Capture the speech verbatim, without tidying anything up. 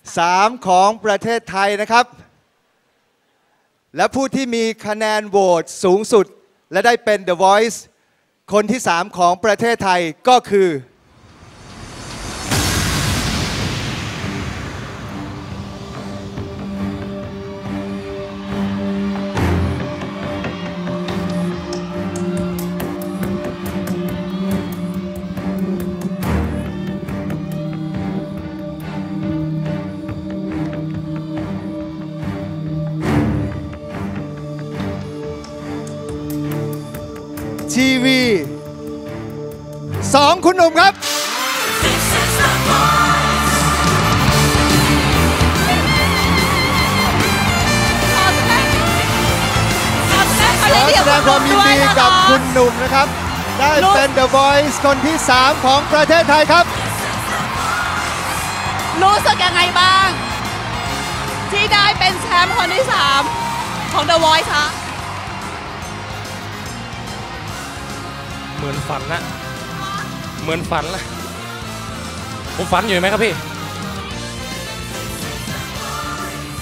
สามของประเทศไทยนะครับและผู้ที่มีคะแนนโหวตสูงสุดและได้เป็น The Voice คนที่สามของประเทศไทยก็คือทีวีสองคุณหนุ่มครับขอแสดงความยินดีกับคุณหนุ่มนะครับได้เป็น The Voice คนที่สามของประเทศไทยครับรู้สึกยังไงบ้างที่ได้เป็นแชมป์คนที่สามของ The Voice คะเหมือนฝันนะเหมือนฝันนะผมฝันอยู่ไหมครับพี่